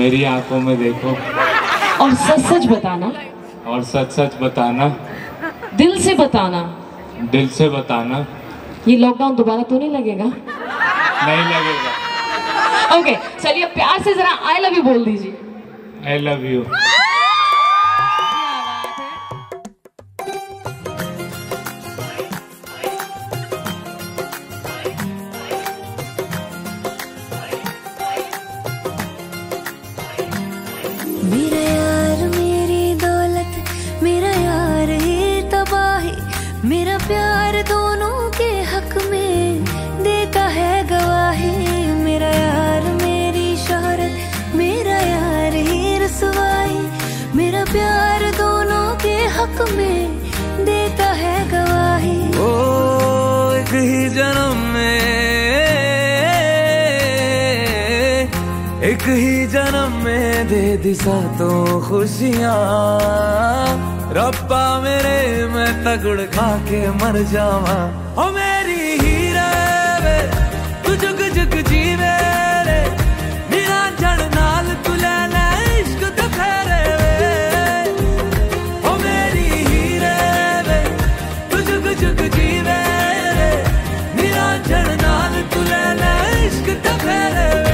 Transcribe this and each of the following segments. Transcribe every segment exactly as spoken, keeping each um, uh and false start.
मेरी आंखों में देखो और सच सच बताना, और सच सच बताना, दिल से बताना, दिल से बताना। ये लॉकडाउन दोबारा तो नहीं लगेगा? नहीं लगेगा। ओके चलिए प्यार से जरा आई लव यू बोल दीजिए। I love you. मेरा यार मेरी दौलत, मेरा यार ही तबाही, मेरा प्यार दोनों के हक में देता है गवाही। मेरा यार मेरी शोहरत, मेरा यार ही रसवाई, मेरा प्यार दोनों के हक में देता है गवाही। ओ एक ही जन्म में, एक ही जन्म में दे दी सातों खुशियाँ। रब्बा मेरे मैं तगड़ खा के मर जावा। ओ मेरी हीरे वे तू जुग जुग जीवे रे, मेरा जड़ नाल तू ले ले इश्क ते फेरे वे। ओ मेरी हीरे वे तू जुग जुग जीवे रे, मेरा जड़ नाल तू ले ले इश्क ते फेरे वे।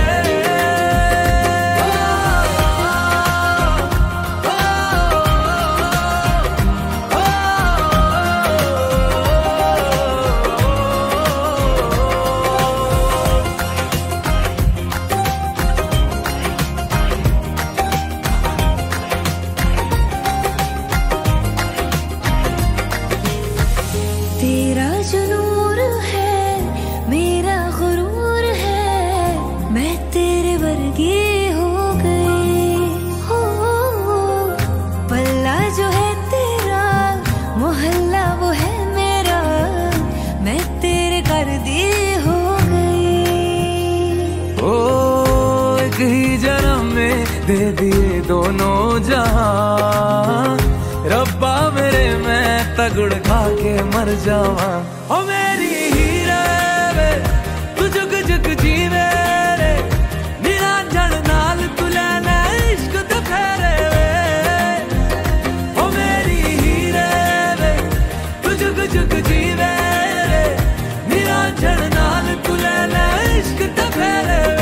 तेरा जो नूर है मेरा गुरूर है, मैं तेरे वर्गी हो गई। हो पल्ला जो है तेरा, मोहल्ला वो है मेरा, मैं तेरे कर दी हो गई। ओ एक ही जन्म में दे दिए दोनों जहां। रब्बा मेरे मैं तगड़ खा के मर जावा। ओ मेरी हीरे वे तू जुग जुग जीवे रे, मेरा जड़ नाल तू ले ले इश्क ते फेरे वे। ओ मेरी हीरे वे तू जुग जुग जीवे रे, मेरा जड़ नाल तू ले ले इश्क ते फेरे वे।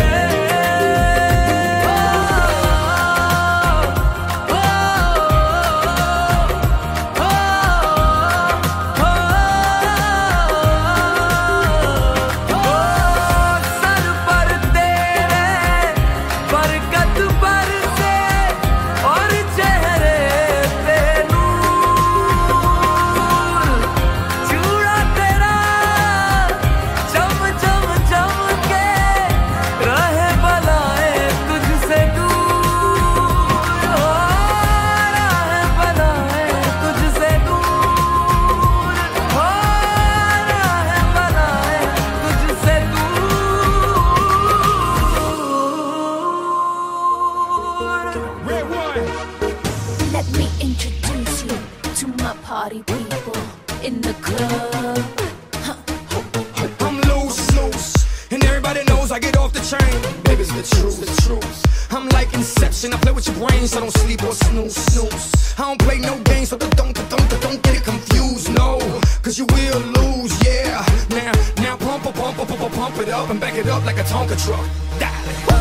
Let me introduce you to my party people in the club. I'm loose, loose, and everybody knows I get off the train. Baby, it's the truth, the truth. I'm like Inception, I play with your brain, so don't sleep or snooze, snooze. I don't play no games, so don't, don't, don't get it confused, no, cause you will lose, yeah. Now, now pump, pump, pump, pump, pump it up and back it up like a Tonka truck. Dale.